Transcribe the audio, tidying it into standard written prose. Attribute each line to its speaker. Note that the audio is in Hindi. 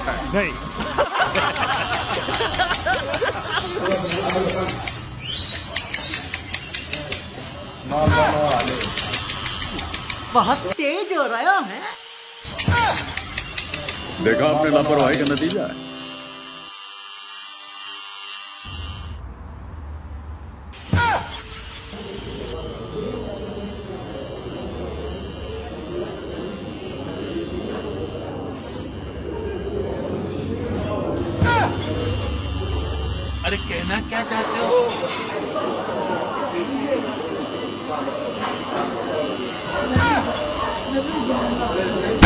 Speaker 1: नहीं।
Speaker 2: बहुत तेज हो रहा है।
Speaker 3: देखा आपने लापरवाही का नतीजा है।
Speaker 4: अरे कहना क्या चाहते हो?